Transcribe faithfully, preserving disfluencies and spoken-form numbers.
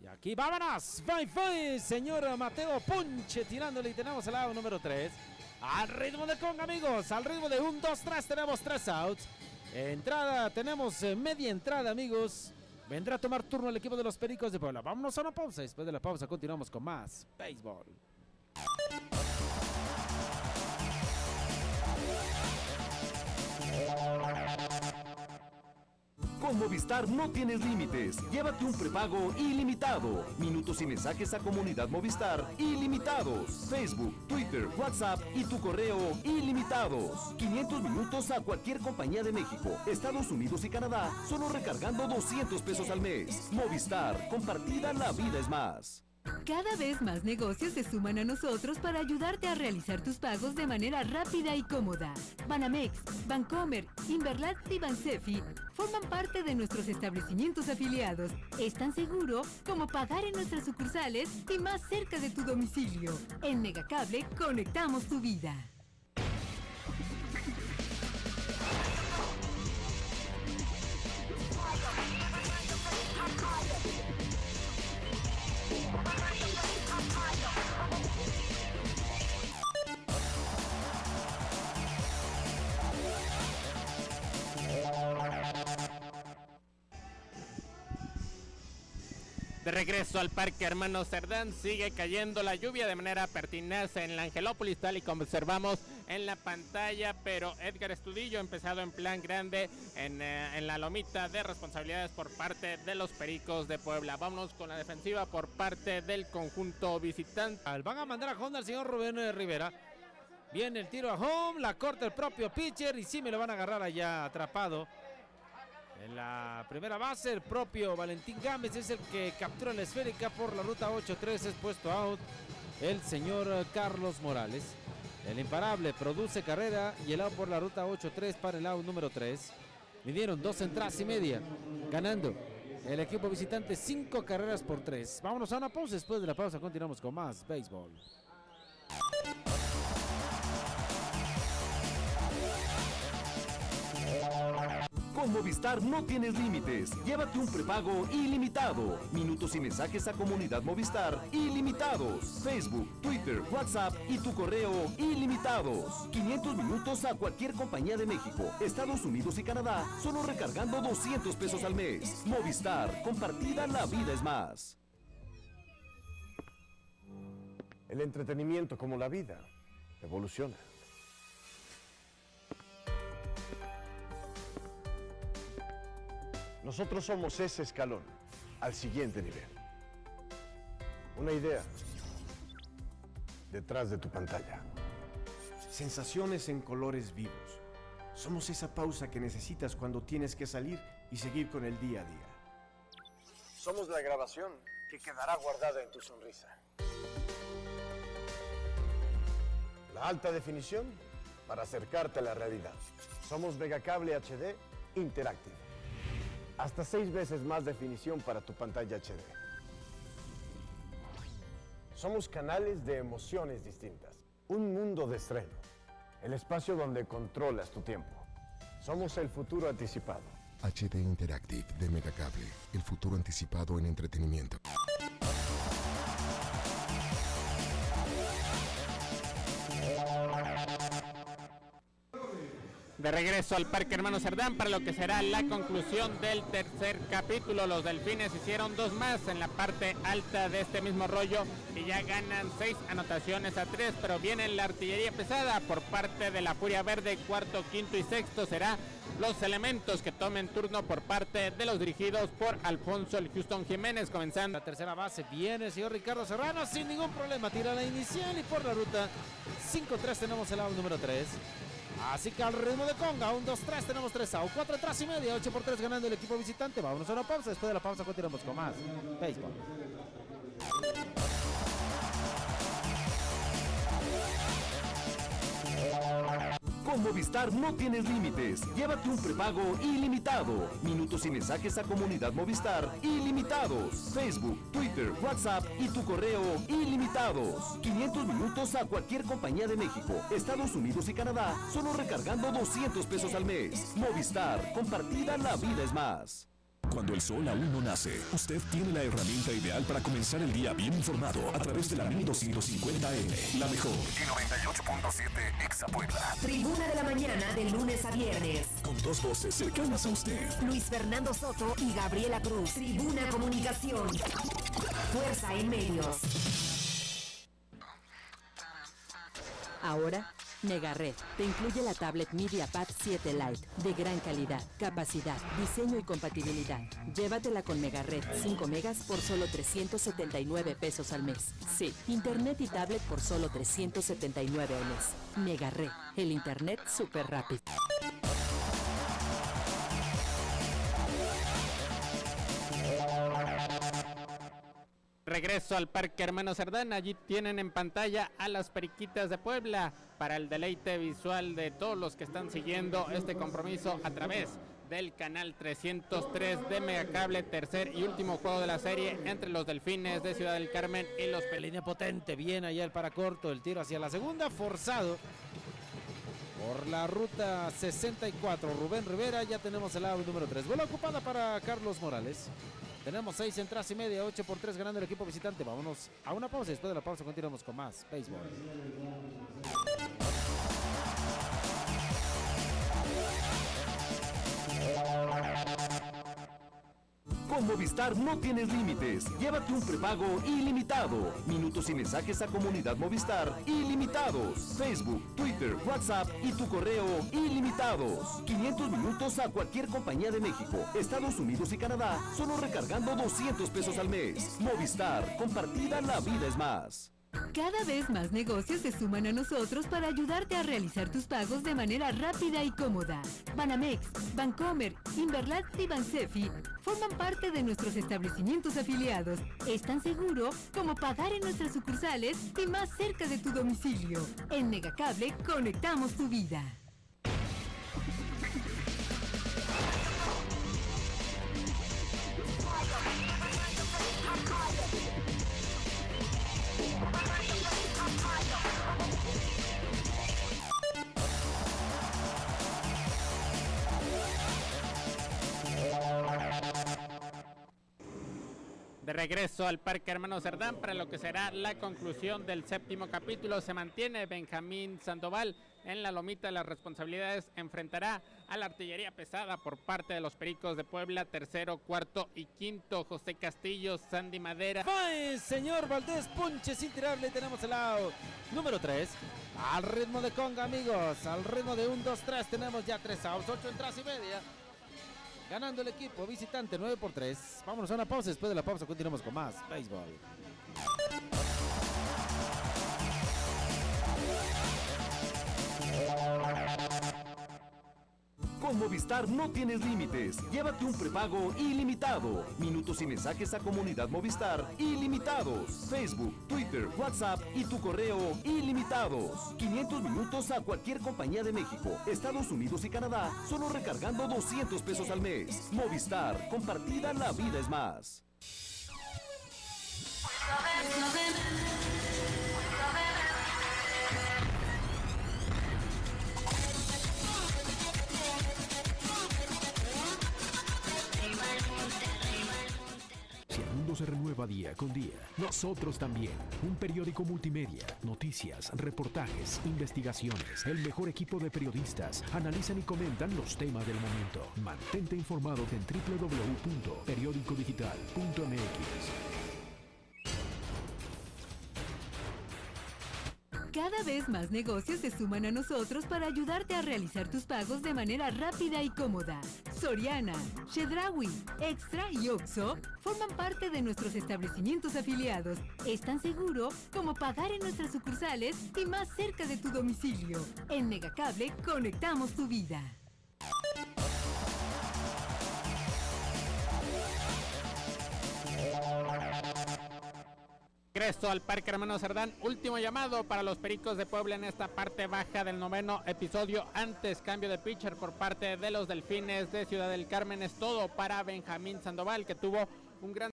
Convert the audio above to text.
Aquí vámonos, bye bye, señor Mateo Punche tirándole y tenemos el lado número tres. Al ritmo de conga, amigos, al ritmo de un, dos, tres, tenemos tres outs. Entrada, tenemos eh, media entrada, amigos. Vendrá a tomar turno el equipo de los Pericos de Puebla. Vámonos a una pausa, después de la pausa continuamos con más béisbol. Con Movistar no tienes límites. Llévate un prepago ilimitado. Minutos y mensajes a Comunidad Movistar ilimitados. Facebook, Twitter, WhatsApp y tu correo ilimitados. quinientos minutos a cualquier compañía de México, Estados Unidos y Canadá, solo recargando doscientos pesos al mes. Movistar, compartida la vida es más. Cada vez más negocios se suman a nosotros para ayudarte a realizar tus pagos de manera rápida y cómoda. Banamex, Bancomer, Inverlat y Bansefi forman parte de nuestros establecimientos afiliados. Es tan seguro como pagar en nuestras sucursales y más cerca de tu domicilio. En Megacable conectamos tu vida. De regreso al Parque Hermano Cerdán, sigue cayendo la lluvia de manera pertinaz en la Angelópolis, tal y como observamos en la pantalla, pero Edgar Estudillo ha empezado en plan grande en, eh, en la lomita de responsabilidades por parte de los Pericos de Puebla. Vámonos con la defensiva por parte del conjunto visitante. Van a mandar a home al señor Rubén Rivera. Viene el tiro a home, la corta el propio pitcher y sí me lo van a agarrar allá atrapado. En la primera base, el propio Valentín Gámez es el que captura la esférica por la ruta ocho tres, es puesto out el señor Carlos Morales. El imparable produce carrera y el out por la ruta ocho tres para el out número tres. Midieron dos entradas y media, ganando el equipo visitante cinco carreras por tres. Vámonos a una pausa, después de la pausa continuamos con más béisbol. Con Movistar no tienes límites. Llévate un prepago ilimitado. Minutos y mensajes a Comunidad Movistar ilimitados. Facebook, Twitter, WhatsApp y tu correo ilimitados. quinientos minutos a cualquier compañía de México, Estados Unidos y Canadá, solo recargando doscientos pesos al mes. Movistar, compartida la vida es más. El entretenimiento, como la vida, evoluciona. Nosotros somos ese escalón al siguiente nivel. Una idea detrás de tu pantalla. Sensaciones en colores vivos. Somos esa pausa que necesitas cuando tienes que salir y seguir con el día a día. Somos la grabación que quedará guardada en tu sonrisa. La alta definición para acercarte a la realidad. Somos Megacable H D Interactive. Hasta seis veces más definición para tu pantalla H D. Somos canales de emociones distintas. Un mundo de estreno. El espacio donde controlas tu tiempo. Somos el futuro anticipado. H D Interactive de Megacable. El futuro anticipado en entretenimiento. De regreso al Parque Hermano Cerdán para lo que será la conclusión del tercer capítulo. Los Delfines hicieron dos más en la parte alta de este mismo rollo y ya ganan seis anotaciones a tres, pero viene la artillería pesada por parte de la Furia Verde. Cuarto, quinto y sexto será los elementos que tomen turno por parte de los dirigidos por Alfonso el Houston Jiménez. Comenzando la tercera base, viene el señor Ricardo Serrano sin ningún problema, tira la inicial y por la ruta cinco tres tenemos el out número tres. Así que al ritmo de conga, un, dos, tres, tenemos tres out, cuatro atrás y media, ocho por tres ganando el equipo visitante. Vámonos a una pausa, después de la pausa continuamos con más béisbol. Con Movistar no tienes límites. Llévate un prepago ilimitado. Minutos y mensajes a Comunidad Movistar ilimitados. Facebook, Twitter, WhatsApp y tu correo ilimitados. quinientos minutos a cualquier compañía de México, Estados Unidos y Canadá, solo recargando doscientos pesos al mes. Movistar, compartida la vida es más. Cuando el sol aún no nace, usted tiene la herramienta ideal para comenzar el día bien informado a través de la mil doscientos cincuenta eme, la mejor. Y noventa y ocho punto siete Exa Puebla. Tribuna de la mañana de lunes a viernes. Con dos voces cercanas a usted. Luis Fernando Soto y Gabriela Cruz. Tribuna Comunicación. Fuerza en medios. Ahora, Megared te incluye la tablet MediaPad siete Lite de gran calidad, capacidad, diseño y compatibilidad. Llévatela con Megared cinco megas por solo trescientos setenta y nueve pesos al mes. Sí, internet y tablet por solo trescientos setenta y nueve al mes. Megared, el internet súper rápido. Regreso al Parque Hermano Cerdán, allí tienen en pantalla a las Periquitas de Puebla para el deleite visual de todos los que están siguiendo este compromiso a través del canal trescientos tres de Megacable, tercer y último juego de la serie entre los Delfines de Ciudad del Carmen y los Pe- Línea potente, bien allá el paracorto, el tiro hacia la segunda, forzado por la ruta sesenta y cuatro, Rubén Rivera. Ya tenemos el lado número tres, bola ocupada para Carlos Morales. Tenemos seis entradas y media, ocho por tres ganando el equipo visitante. Vámonos a una pausa y después de la pausa continuamos con más béisbol. Con Movistar no tienes límites. Llévate un prepago ilimitado. Minutos y mensajes a Comunidad Movistar ilimitados. Facebook, Twitter, WhatsApp y tu correo ilimitados. quinientos minutos a cualquier compañía de México, Estados Unidos y Canadá, solo recargando doscientos pesos al mes. Movistar, compartida la vida es más. Cada vez más negocios se suman a nosotros para ayudarte a realizar tus pagos de manera rápida y cómoda. Banamex, Bancomer, Inverlat y Bansefi forman parte de nuestros establecimientos afiliados. Es tan seguro como pagar en nuestras sucursales y más cerca de tu domicilio. En Megacable conectamos tu vida. De regreso al Parque Hermano Cerdán para lo que será la conclusión del séptimo capítulo. Se mantiene Benjamín Sandoval en la lomita de las responsabilidades. Enfrentará a la artillería pesada por parte de los Pericos de Puebla. Tercero, cuarto y quinto, José Castillo, Sandy Madera. ¡Ay, señor Valdés! Punche sin tirarle. Tenemos el lado número tres. Al ritmo de conga, amigos. Al ritmo de un, dos, tres. Tenemos ya tres outs, ocho entradas y media. Ganando el equipo visitante nueve por tres. Vámonos a una pausa. Después de la pausa continuamos con más béisbol. Con Movistar no tienes límites. Llévate un prepago ilimitado. Minutos y mensajes a Comunidad Movistar ilimitados. Facebook, Twitter, WhatsApp y tu correo ilimitados. quinientos minutos a cualquier compañía de México, Estados Unidos y Canadá, solo recargando doscientos pesos al mes. Movistar, compartida la vida es más. Si el mundo se renueva día con día, nosotros también. Un periódico multimedia, noticias, reportajes, investigaciones. El mejor equipo de periodistas analizan y comentan los temas del momento. Mantente informado en doble u doble u doble u punto periódico digital punto m x. Cada vez más negocios se suman a nosotros para ayudarte a realizar tus pagos de manera rápida y cómoda. Soriana, Chedraui, Extra y Oxxo forman parte de nuestros establecimientos afiliados. Es tan seguro como pagar en nuestras sucursales y más cerca de tu domicilio. En Megacable conectamos tu vida. Regreso al Parque Hermano Cerdán, último llamado para los Pericos de Puebla en esta parte baja del noveno episodio. Antes, cambio de pitcher por parte de los Delfines de Ciudad del Carmen. Es todo para Benjamín Sandoval, que tuvo un gran